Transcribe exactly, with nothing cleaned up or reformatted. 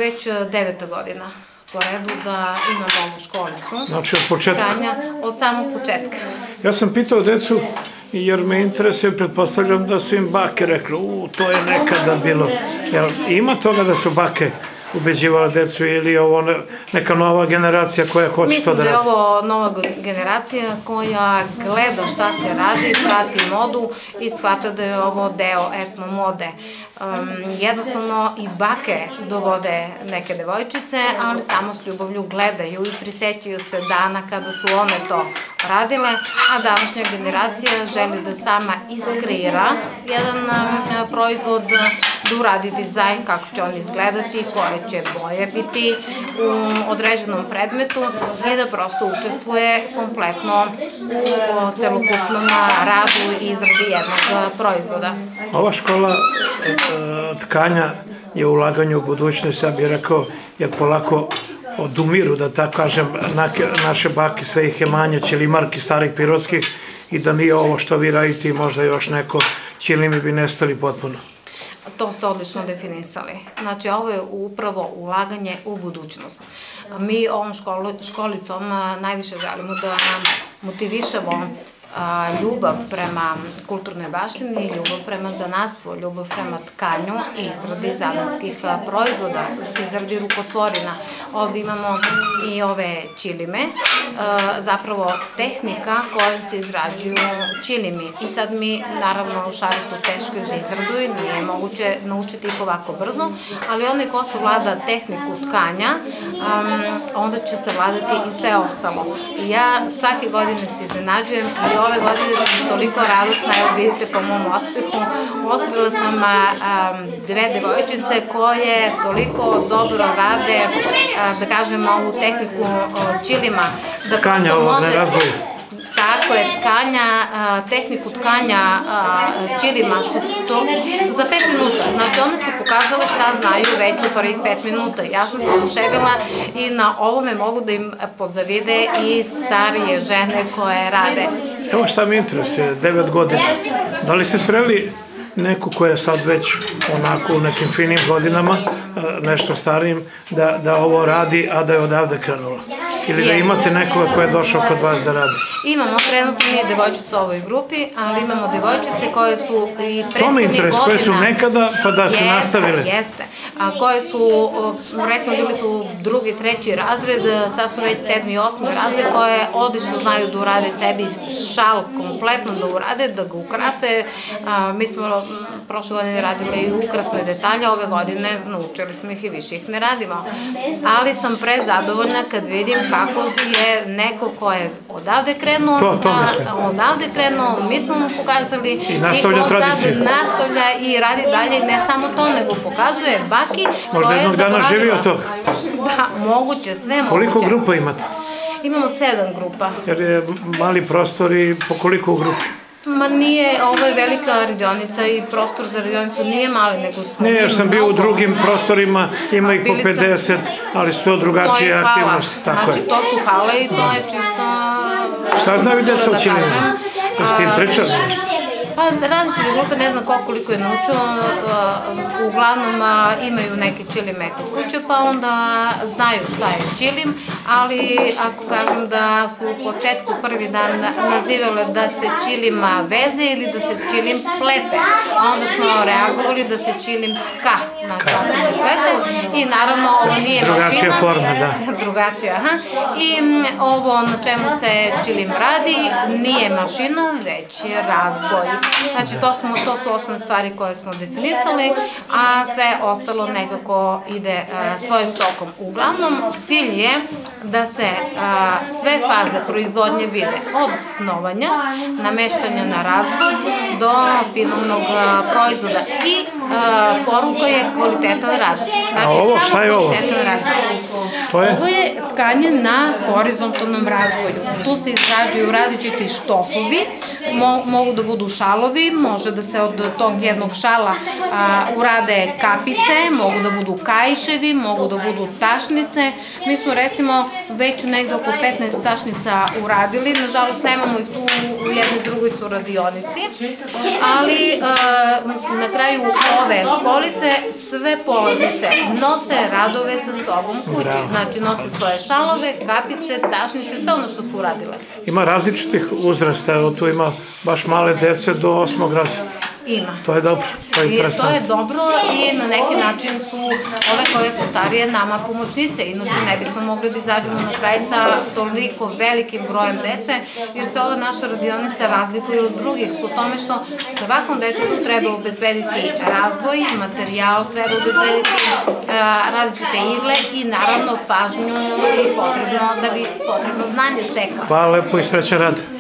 već deveta godina po redu da imam ovu školicu. Znači od početka? Od samog početka. Ja sam pitao decu, jer me interesuje, pretpostavljam da su im bake rekli, u, to je nekada bilo. Ima toga da su bake ubeđivala decu ili je ovo neka nova generacija koja hoće to da radi? Mislim da je ovo nova generacija koja gleda šta se radi, prati modu i shvata da je ovo deo etno mode. Jednostavno i bake dovode neke devojčice, ali samo s ljubavlju gledaju i prisećaju se dana kada su one to radile, a današnja generacija želi da sama iskreira jedan proizvod, da uradi dizajn, kako će on izgledati, koje će boje biti u određenom predmetu i da prosto učestvuje kompletno u celokupnom radu i izradi jednog proizvoda. Ova škola tkanja je ulaganje u budućnost, ja bih rekao, jer polako odumiru, da tako kažem, naše bake, sve ih je manje, ćilimarki starih pirotskih, i da nije ovo što vi radite i možda još neko, ćilimi bi nestali potpuno. To ste odlično definisali. Znači, ovo je upravo ulaganje u budućnost. Mi ovom školicom najviše želimo da motivišemo ljubav prema kulturnoj baštini, ljubav prema zanatstvu, ljubav prema tkanju i izradi zanatskih proizvoda, izradi rukotvorina. Ovde imamo i ove ćilime, zapravo tehnika kojom se izrađuju ćilimi. I sad mi, naravno, šare su teške za izradu i nije moguće naučiti ih ovako brzo, ali onaj ko se vlada tehniku tkanja, onda će se vladati i sve ostalo. Ja svake godine se iznenađujem i ove godine sam toliko radosna, evo vidite po mom ospehu, otkrila sam dve devojčice koje toliko dobro rade, da kažem, ovu tehniku ćilima. Tkanja ovog ne razboju. Tako je, tkanja, tehniku tkanja ćilima su to za pet minuta. Znači, one su pokazale šta znaju već u prvih pet minuta. Ja sam se oduševila i na ovome mogu da im pozavide i starije žene koje rade. Evo šta mi interesuje, devet godina. Da li ste sreli neku koja je sad već onako u nekim finim godinama, nešto starijim, da ovo radi, a da je odavde krenula? Ili da imate nekoga koja je došao kod vas da radi? Imamo, trenutno nije devojčica u ovoj grupi, ali imamo devojčice koje su i prethodnih godina... To me interesuje, koje su nekada pa da su nastavili. Jeste, koje su, recimo bili su drugi, treći razred, sad su već sedmi, osmi razred, koje odlično znaju da urade sebi šal kompletno da urade, da ga ukrase. Mi smo prošle godine radili i ukrasne detalje, ove godine naučili smo ih i više ih ne radimo. Ali sam prezadovoljna kad vidim kako je neko ko je odavde krenuo, odavde krenuo, mi smo mu pokazali i nastavlja tradiciju. Nastavlja i radi dalje, ne samo to, nego pokazuje baki koja je zaboravila. Možda jednog dana živi od toga. Da, moguće, sve moguće. Koliko grupa imate? Imamo sedam grupa. Jer je mali prostor i po koliko u grupi? Ma nije, ovo je velika radionica i prostor za radionicu nije mali, nego smo... Ne, jer sam bio u drugim prostorima, ima ih po pedeset, ali su to drugačije aktivnosti. Znači, to su hale i to je čisto... Šta znaju djeca o ćilimima? Da ste im pričali nešto? Pa različite grupe, ne znam koliko je naučio, uglavnom imaju neke ćilime kod kuće, pa onda znaju šta je ćilim, ali ako kažem da su u početku prvi dan nazivale da se ćilima veze ili da se ćilim plete, a onda smo reagovali da se ćilim tka, znači on se ne plete i naravno ovo nije mašina. Drugačija forma, da. Drugačija, aha. I ovo na čemu se ćilim radi nije mašina, već je razboj. Znači, to su osnovne stvari koje smo definisali, a sve ostalo nekako ide svojim tokom. Uglavnom, cilj je da se sve faze proizvodnje vide od snovanja, nameštanja na razboj do finalnog proizvoda i poruka je kvalitetan rad. A ovo, šta je ovo? Ovo je tkanje na horizontalnom razvoju. Tu se izrađuju različiti štofovi, mogu da budu šalovi, može da se od tog jednog šala urade kapice, mogu da budu kaiševi, mogu da budu tašnice. Mi smo recimo već negde oko petnaest tašnica uradili, nažalost nemamo ih tu u jednoj drugoj su radionici, ali na kraju ove školice sve polaznice nose radove sa sobom kući. Znači nose svoje šalove, kapice, tašnice, sve ono što su uradile. Ima različitih uzrasta, evo tu ima baš male dece do osmog razreda. Ima. To je dobro, to je interesantno. To je dobro i na neki način su ove koje su starije nama pomoćnice, inače ne bismo mogli da izađemo na kraj sa toliko velikim brojem dece, jer se ova naša radionica razlikuje od drugih po tome što svakom detetu treba obezbediti razvoj, materijal, treba obezbediti različite igle i naravno pažnju i potrebno da bi potrebno znanje stekla. Hvala lepo i srećan rad.